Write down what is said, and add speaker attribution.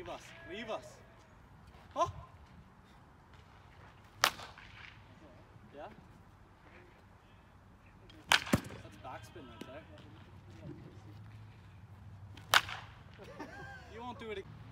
Speaker 1: Leave us. Leave us. Oh! Yeah? That's backspin right there. You won't do it again.